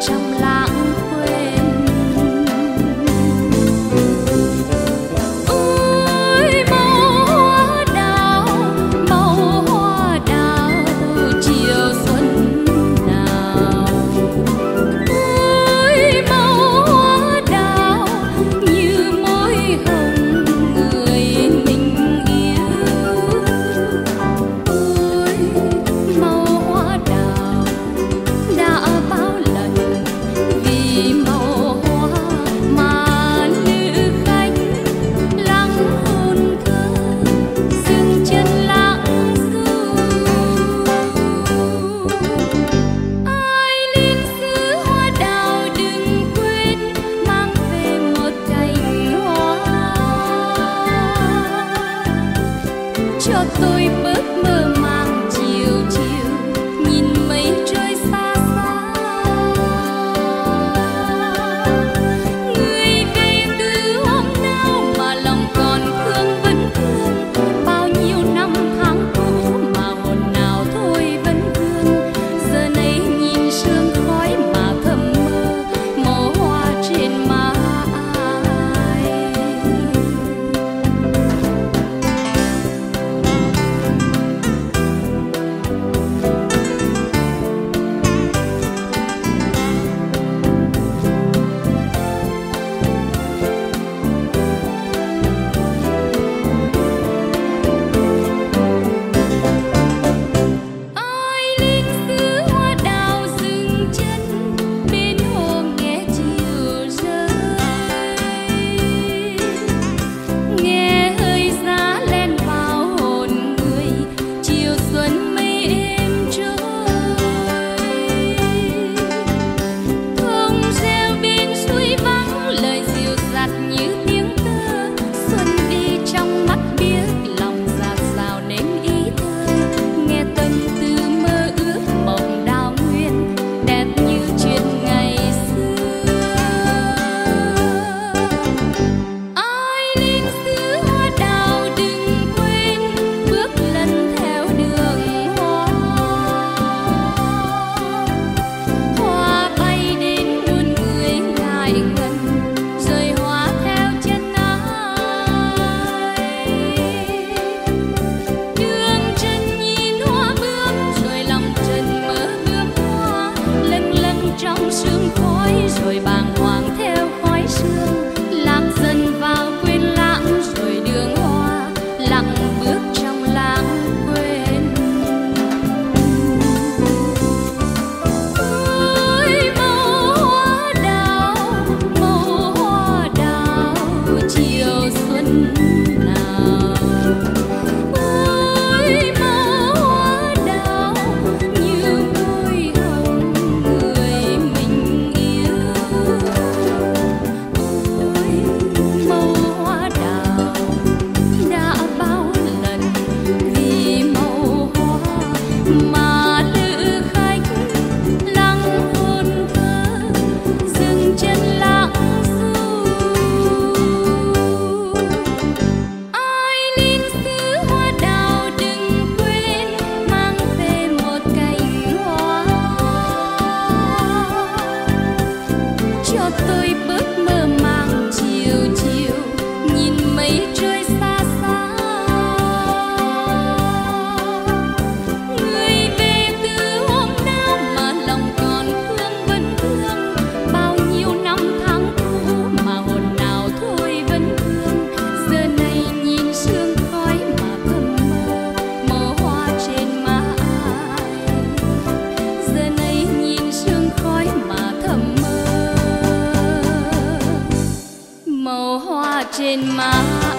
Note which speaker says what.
Speaker 1: trong lãng quên. Ôi màu hoa đào chiều xuân nào. Ôi màu hoa đào như môi hồng người mình yêu. Ôi màu hoa đào đã bao lần vì màu hoa mà nữ khách lắng hồn thơ dừng chân lãng du. Ai lính giữ hoa đào đừng quên mang về một cành hoa cho tôi bớt mơ màng chiều chiều nhìn mây trôi xa xa. Người về từ hôm nào mà lòng còn thương vẫn thương, bao nhiêu năm tháng cũ mà hồn nào thôi vẫn vương. Giờ này nhìn sương khói mà thầm mơ màu hoa trên má ai. Ai lính giữ hoa đào dừng chân bên hồ nghe chiều rơi, nghe hơi giá len vào hồn người chiều xuân mây êm trôi. Thông reo bên suối vắng lời dịu dặt như tiếng tơ, xuân đi trong mắt biết lòng dạt dào nên ý thơ. Nghe tâm tư mơ ước mộng đào nguyên đẹp như chuyện ngày xưa. Ai lính giữ hoa đào đừng quên bước lần theo đường hoa. Hoa bay đến muôn người ngại ngần rơi hoa theo chân ai. Đường trần nhìn hoa bướm rồi lòng trần mơ bướm hoa, lâng lâng trong sương khói rồi bàng hoàng theo khói sương. Lạc dần vào quên lãng rồi đường hoa lặng bước trong lãng quên. Ôi màu hoa đào chiều xuân nào. Ôi màu hoa đào như môi hồng người mình yêu. Ôi màu hoa đào đã bao lần vì màu hoa mà lữ khách lắng hồn thơ dừng chân lãng du. Ai lính giữ hoa đào đừng quên mang về một cành hoa cho tôi bớt mơ màng chiều chiều nhìn mây trôi xa xa. Người về từ hôm nào mà lòng còn thương vẫn thương, bao nhiêu năm tháng cũ mà hồn nào thôi vẫn thương. Giờ này nhìn sương khói mà thầm mơ màu hoa trên má ai. Giờ này nhìn sương khói mà thầm mơ màu hoa trên má.